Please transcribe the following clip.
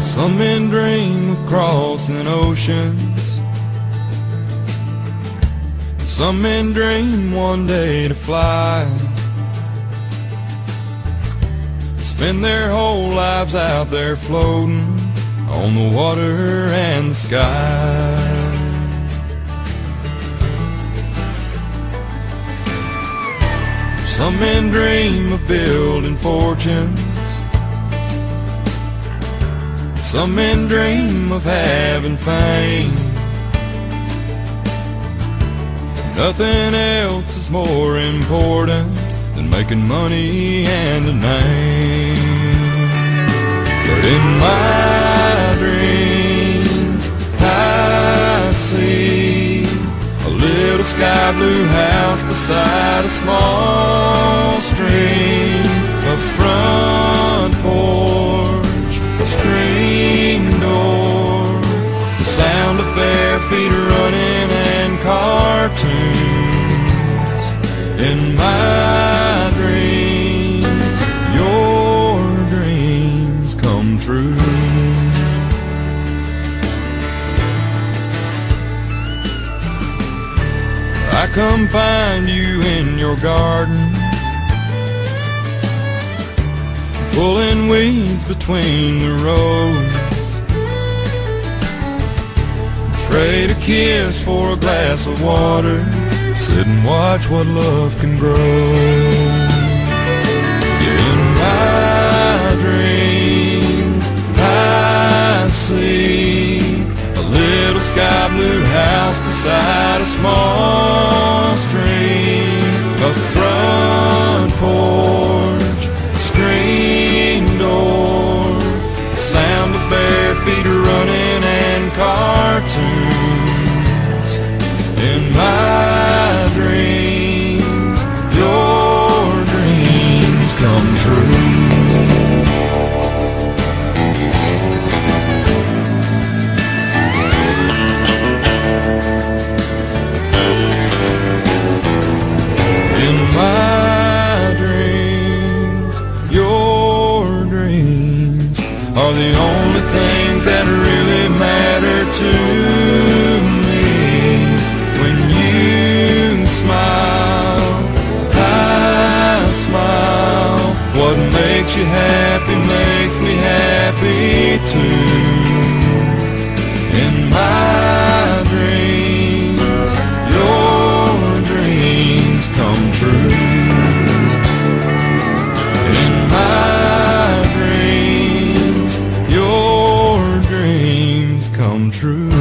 Some men dream of crossing oceans. Some men dream one day to fly. Spend their whole lives out there floating on the water and the sky. Some men dream of building fortunes. Some men dream of having fame. Nothing else is more important than making money and a name. But in my dreams I see a little sky blue house beside a small stream, a front porch, a screen door, the sound of bare feet running and cartoons. In my dreams, your dreams come true. I come find you in your garden, pulling weeds between the rows. Trade a kiss for a glass of water, sit and watch what love can grow. In my dreams I see a little sky blue house beside a small stream, a front porch, a screen door, the sound of bare feet running and cartoons. In my dreams, your dreams come true. In my dreams, your dreams are the only things that really matter to me. When you smile, I smile. What makes you happy makes me happy too. In my dreams, your dreams come true. In my dreams, your dreams come true.